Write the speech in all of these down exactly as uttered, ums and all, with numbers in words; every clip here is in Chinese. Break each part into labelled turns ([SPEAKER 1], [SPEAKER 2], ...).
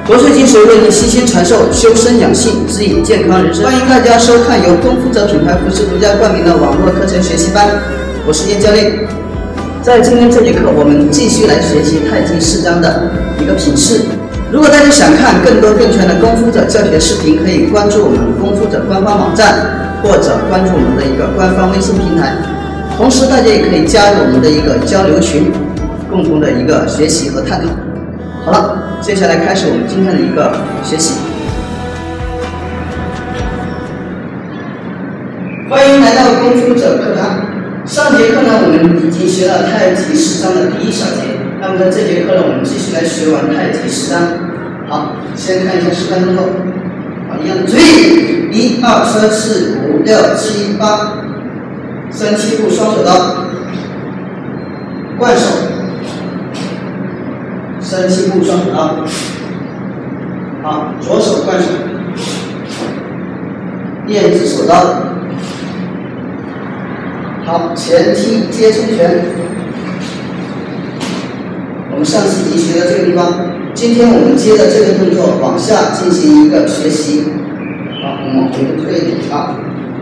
[SPEAKER 1] 国粹金石为你悉心传授修身养性、指引健康人生。欢迎大家收看由功夫者品牌服饰独家冠名的网络课程学习班，我是燕教练。在今天这节课，我们继续来学习太极式章的一个品式。如果大家想看更多更全的功夫者教学视频，可以关注我们功夫者官方网站，或者关注我们的一个官方微信平台。同时，大家也可以加入我们的一个交流群，共同的一个学习和探讨。好了，接下来开始我们今天的一个学习。欢迎来到功夫者课堂。上节课呢，我们已经学了太极式章的第一小节。那么在这节课呢，我们继续来学完太极式章。好，先看一下示范动作。好，一样的，注意，一二三四五六七八，三七步双手刀，惯手，三七步双手刀。好，左手惯手，燕子手刀。好，前踢接冲拳。我们上次已经学到这个地方，今天我们接着这个动作往下进行一个学习。好，我们回退一点啊。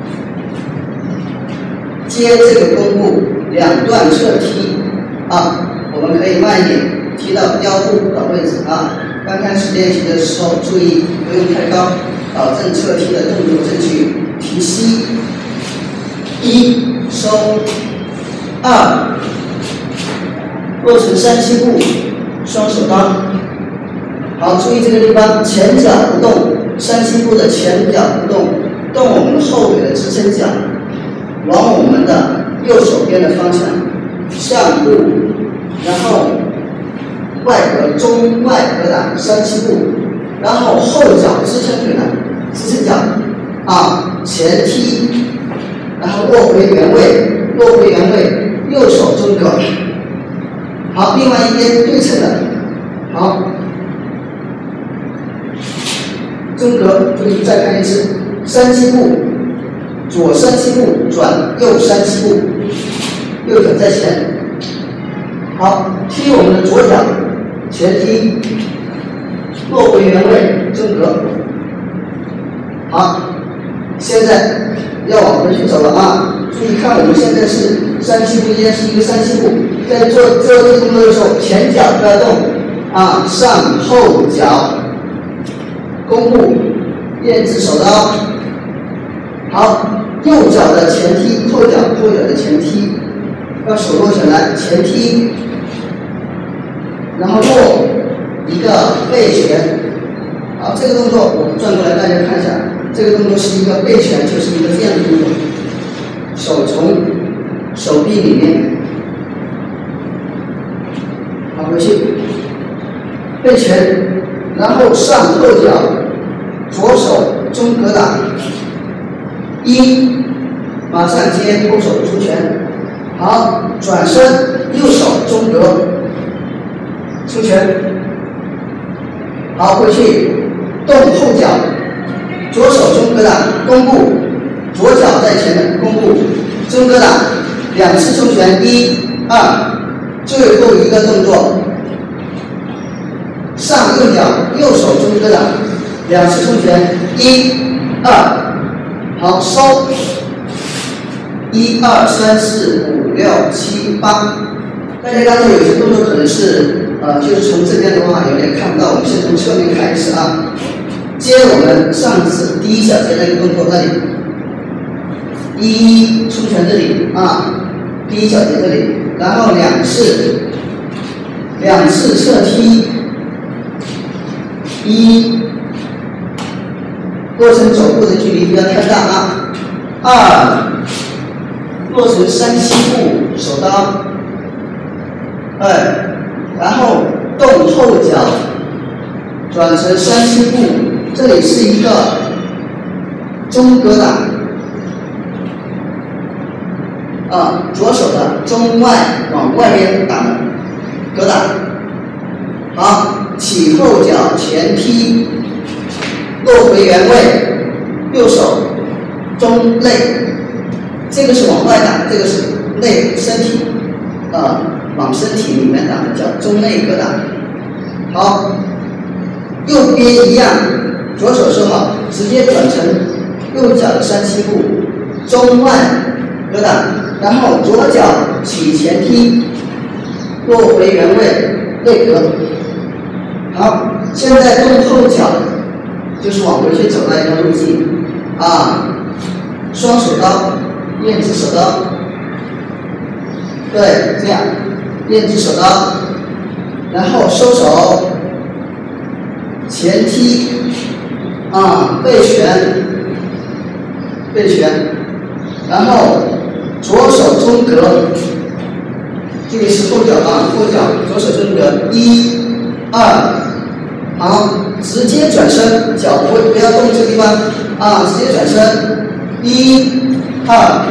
[SPEAKER 1] 接这个弓步，两段侧踢啊，我们可以慢一点，踢到腰部的位置啊。刚开始练习的时候，注意不用太高，保证侧踢的动作正确。提膝，一收，二。落成三七步，双手刀。好，注意这个地方，前脚不动，三七步的前脚不动，动我们后腿的支撑脚，往我们的右手边的方向上步，然后外合中外合挡三七步，然后后脚支撑腿的支撑脚啊前踢，然后落回原位，落回原位，右手中隔。好，另外一边对称的，好，中隔，注意再看一次，三七步，左三七步转右三七步，右脚在前，好，踢我们的左脚，前踢，落回原位，中隔，好，现在要往回去走了啊！注意看，我们现在是三七步，依然是一个三七步。在做做这个动作的时候，前脚不要动啊，上后脚，弓步，燕子手刀。好，右脚的前踢，后脚后脚的前踢，把手落下来，前踢，然后落一个背拳。好，这个动作我们转过来，大家看一下，这个动作是一个背拳，就是一个这样的动作，手从手臂里面。好，回去，背拳，然后上后脚，左手中隔挡，一，马上接后手出拳，好，转身，右手中隔，出拳，好，回去，动后脚，左手中隔挡，弓步，左脚在前的弓步，中隔挡，两次出拳，一、二。最后一个动作，上右脚，右手中隔挡，两次冲拳，一、二，好收，一二三四五六七八。大家刚才有些动作可能是呃，就是从这边的话有点看不到，我们先从侧面看一次啊。接我们上次第一小节那个动作那里，一冲拳这里啊，第一小节这里。然后两次，两次侧踢，一，落成走步的距离不要太大啊。二，落成三七步手刀。二，然后动后脚，转成三七步，这里是一个中隔挡。啊，左手的中外往外边挡的隔挡，好，起后脚前踢，落回原位，右手中内，这个是往外挡，这个是内身体，呃，往身体里面挡的叫中内隔挡。好， 右边一样，左手收好，直接转成右脚的三七步，中外格挡，然后左脚起前踢，落回原位内格。好，现在动后脚，就是往回去走那一条路径啊，双手刀，燕子手刀，对，这样，燕子手刀，然后收手，前踢，啊，背拳，背拳，然后左手中格，这里是后脚啊，后脚，左手中格，一、二。好，直接转身，脚不不要动这个地方啊，直接转身，一、二，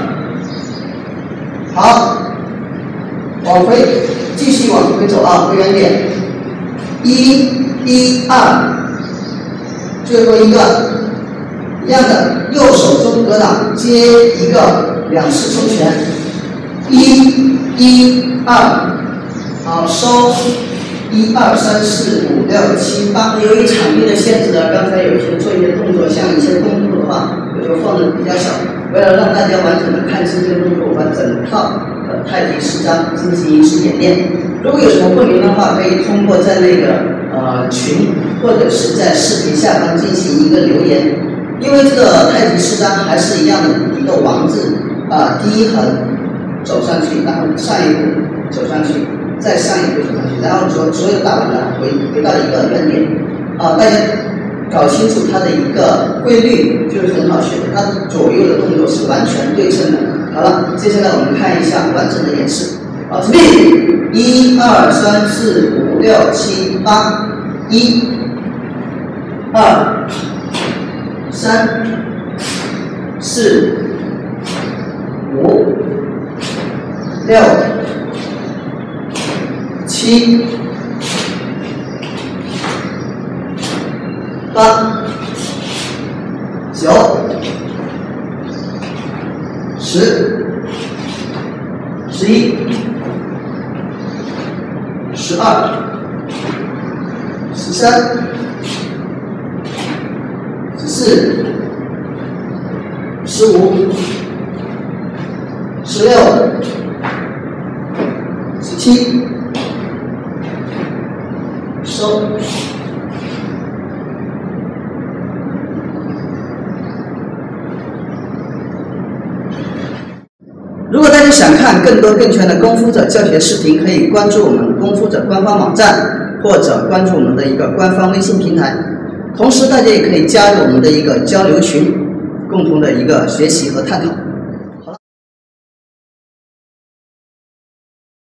[SPEAKER 1] 好，往回，继续往回走啊，回原点，一、一、二，最后一个，一样的，右手中格挡，接一个两式冲拳，一、一、二，好，收。一二三四五六七八，由于场地的限制呢，刚才有些做一些动作，像一些功夫的话，我就放的比较小。为了让大家完整的看清这个动作，我把整套呃太极式章进行一次演练。如果有什么不明的话，可以通过在那个呃群或者是在视频下方进行一个留言。因为这个太极式章还是一样的，一个王字啊、呃，第一横走上去，然后上一步走上去。再上一步走上去，然后所所有打完了回回到一个原点，啊，大家搞清楚它的一个规律就是很好学的，它左右的动作是完全对称的。好了，接下来我们看一下完整的演示。好，准备，一二三四五六七八，一、二、三、四、五、六。七、八、九、十、十一、十二、十三、十四、十五、十六、十七。收。如果大家想看更多更全的功夫者教学视频，可以关注我们功夫者官方网站，或者关注我们的一个官方微信平台。同时，大家也可以加入我们的一个交流群，共同的一个学习和探讨。